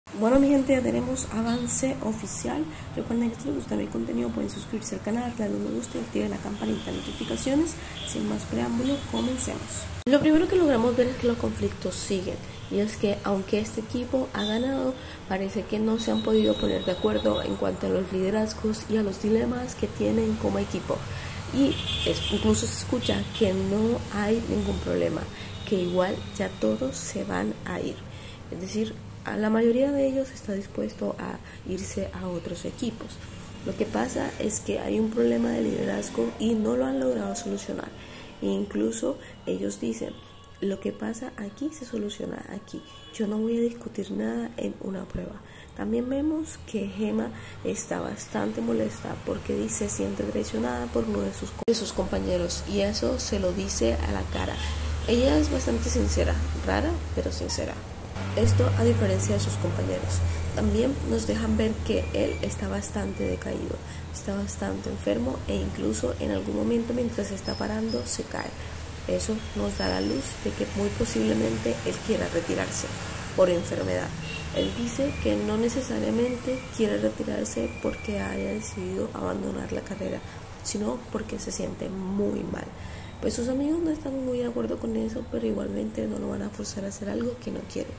Bueno, mi gente, ya tenemos avance oficial. Recuerden que si les gusta mi contenido pueden suscribirse al canal, darle un me gusta y activar la campanita de notificaciones. Sin más preámbulo, comencemos. Lo primero que logramos ver es que los conflictos siguen, y es que aunque este equipo ha ganado, parece que no se han podido poner de acuerdo en cuanto a los liderazgos y a los dilemas que tienen como equipo. Y incluso se escucha que no hay ningún problema, que igual ya todos se van a ir. Es decir, a la mayoría de ellos está dispuesto a irse a otros equipos. Lo que pasa es que hay un problema de liderazgo y no lo han logrado solucionar. E incluso ellos dicen, lo que pasa aquí se soluciona aquí. Yo no voy a discutir nada en una prueba. También vemos que Gemma está bastante molesta porque se siente traicionada por uno de sus compañeros, y eso se lo dice a la cara. Ella es bastante sincera, rara pero sincera. Esto a diferencia de sus compañeros. También nos dejan ver que él está bastante decaído, está bastante enfermo e incluso en algún momento mientras se está parando se cae. Eso nos da la luz de que muy posiblemente él quiera retirarse por enfermedad. Él dice que no necesariamente quiere retirarse porque haya decidido abandonar la carrera, sino porque se siente muy mal. Pues sus amigos no están muy de acuerdo con eso, pero igualmente no lo van a forzar a hacer algo que no quiere.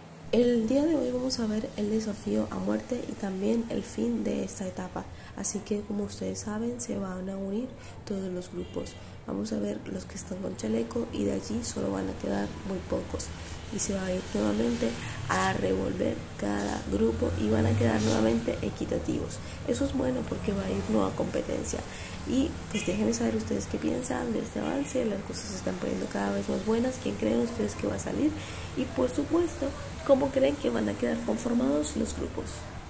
El día de hoy vamos a ver el desafío a muerte y también el fin de esta etapa. Así que, como ustedes saben, se van a unir todos los grupos. Vamos a ver los que están con chaleco y de allí solo van a quedar muy pocos. Y se va a ir nuevamente a revolver cada grupo y van a quedar nuevamente equitativos. Eso es bueno porque va a ir nueva competencia. Y pues déjenme saber ustedes qué piensan de este avance. Las cosas se están poniendo cada vez más buenas. ¿Quién creen ustedes que va a salir? Y por supuesto, ¿cómo creen que van a quedar conformados los grupos?